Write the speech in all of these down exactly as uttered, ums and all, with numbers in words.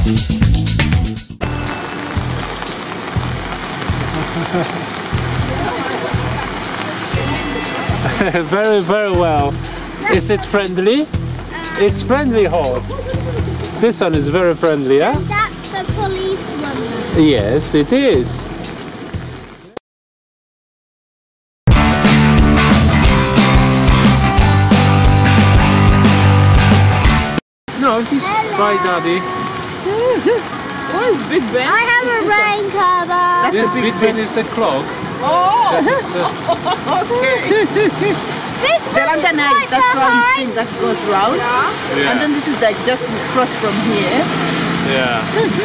Very, very well. Is it friendly? It's friendly horse. This one is very friendly, yeah? And that's the police one. Yes, it is. No, he's by Daddy. What is Big Ben? I have a rain cover. That's This the Big between Ben. is the clock. Oh! That is, uh, Okay. Big The London Eye is that round thing that goes round. yeah. And then this is like just cross from here. Yeah.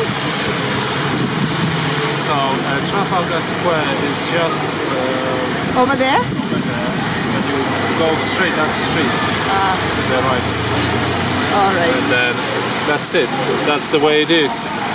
So uh, Trafalgar Square is just uh, Over there? over there. When you go straight, that street Ah, to the right, alright. and then that's it. That's the way it is.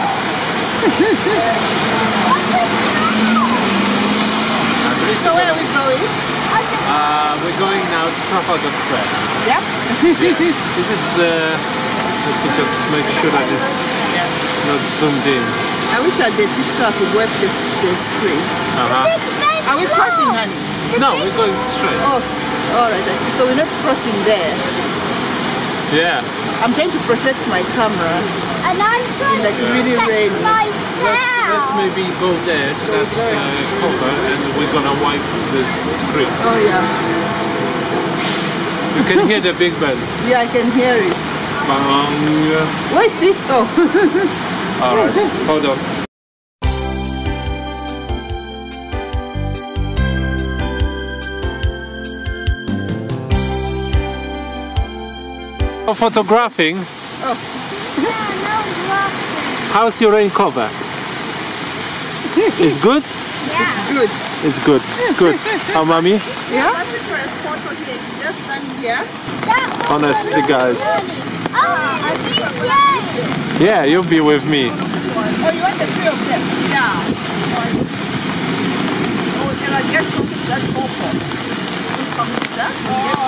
So where are we going? Uh, we're going now to Trafalgar Square. Yep. This is. Uh, let me just make sure that it's Yeah. not zoomed in. I wish I did just so I could wipe the, the screen. Uh-huh. Are we crossing, honey? No, we're going straight. Oh, alright, I see. So we're not crossing there. Yeah. I'm trying to protect my camera. And I'm trying Like to really protect rainy. myself. Let's, let's maybe go there to that uh, cover and we're gonna wipe this screen. Oh yeah. You can hear the Big Ben. Yeah, I can hear it. Bang. Where's Cisco? Alright, hold on. For photographing, Oh, Yeah, no, it's how's your rain cover? It's good? yeah. good. It's good, it's good. How, mommy? Yeah? That's it for a photo here. Just stand here. That one Honestly, was guys. really- Oh, it's big. Yeah, you'll be with me. Oh, you want the three of them? Yeah. Oh, can I get something that's purple? Something like that?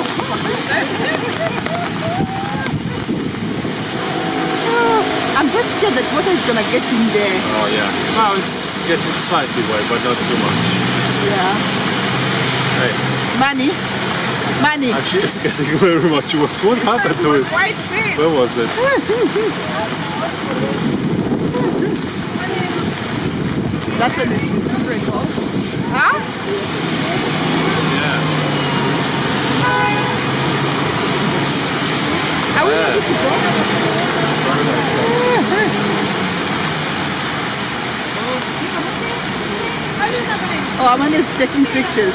Oh. I'm just scared that water is gonna get in there. Oh yeah. Now it's getting slightly wet, but not too much. Yeah. Hey, Money. Money. actually it's getting very much wet. What happened to it? White feet. Where was it? That one is different also. Huh? Yeah. Are we Yeah. ready to go? Very nice. Oh, Amanda is taking pictures.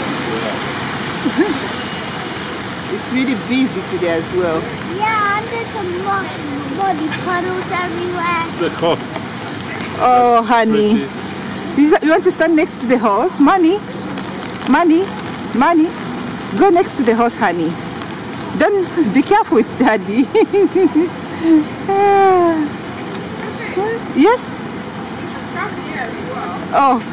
It's really busy today as well. Yeah, and there's some mo- body puddles everywhere. The horse. Oh, honey. Pretty. Is that, you want to stand next to the horse? Money? Money? Money? Go next to the horse, honey. Don't be careful with daddy. Yes? Oh.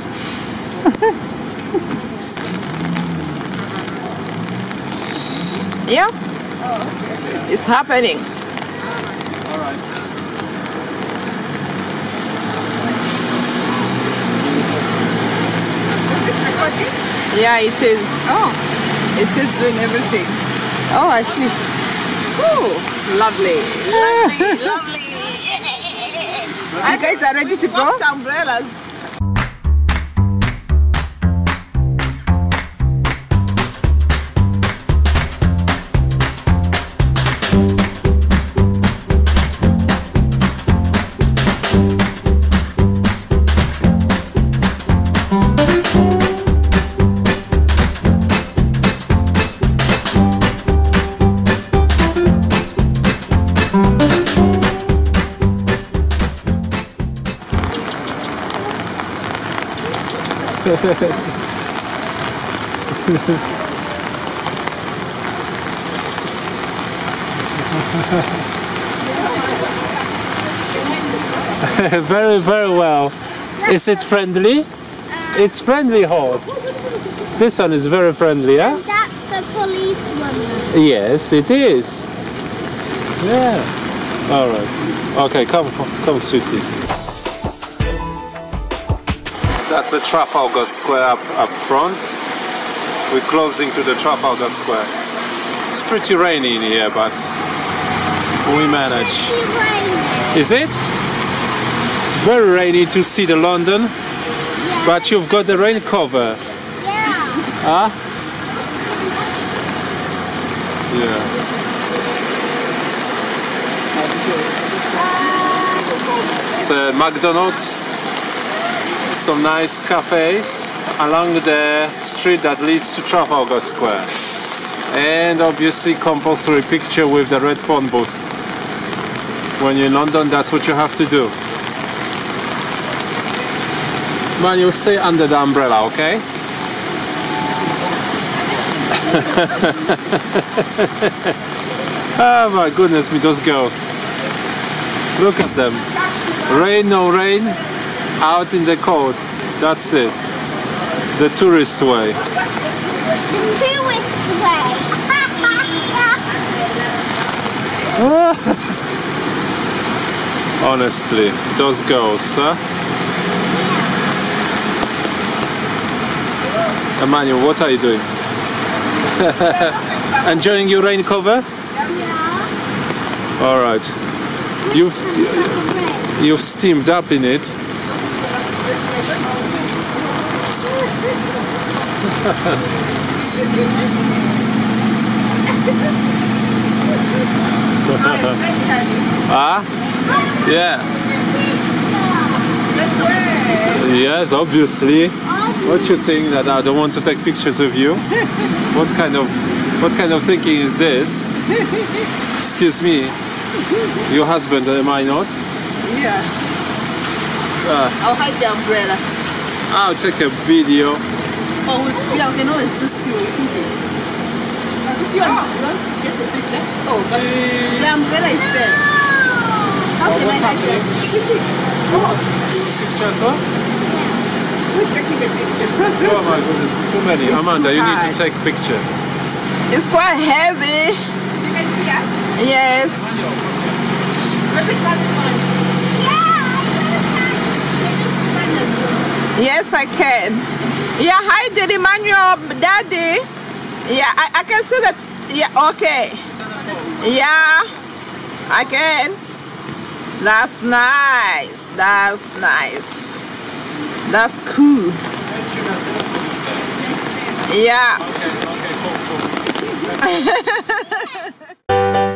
Yeah? It's happening. All right. Yeah, it is. Oh, it is doing everything. Oh, I see. Oh, lovely. Lovely, lovely. You guys are ready to go? Umbrellas. Very, very well. Is it friendly? It's friendly horse. This one is very friendly, yeah? And that's the police one. Yes, it is. Yeah. All right. Okay, come, come, sweetie. That's the Trafalgar Square up, up front. We're closing to the Trafalgar Square. It's pretty rainy in here, but we manage. Is it? It's very rainy to see the London, Yeah. but you've got the rain cover. Yeah. Huh? Yeah. It's a McDonald's, some nice cafes along the street that leads to Trafalgar Square. And obviously compulsory picture with the red phone booth. When you're in London, that's what you have to do. Man, you stay under the umbrella, okay? Oh my goodness me, those girls. Look at them. Rain, no rain, out in the cold. That's it. The tourist way. The tourist way. Honestly, those girls, huh? Emmanuel, what are you doing? Enjoying your rain cover? Yeah. All right. You've you've steamed up in it. Ah? Yeah. Yes, obviously. What you think that I don't want to take pictures of you? What kind of what kind of thinking is this? Excuse me. Your husband, am I not? Yeah. Uh, I'll hide the umbrella. I'll take a video. Oh, we, yeah, we can always do still, isn't it? Does this you want to get a picture? Oh, but the umbrella is there. How Oh, can what's I hide happening? it? Come on. Picture as well? Who's taking the picture? Oh my goodness, too many. It's Amanda, too you need high. to take picture. It's quite heavy. You can see us? Yes. Yes, I can. Yeah, hi, Daddy Emmanuel, Daddy. Yeah, I, I can see that. Yeah, okay. Yeah, I can. That's nice. That's nice. That's cool. Yeah. Okay, okay, cool, cool.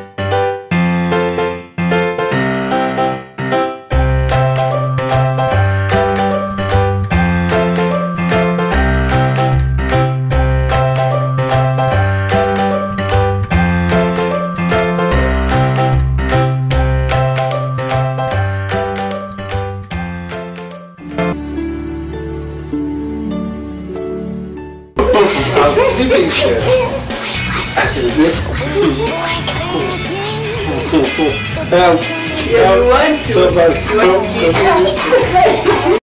I'm sleeping here. Help! Yeah, you want to. Somebody, You want to.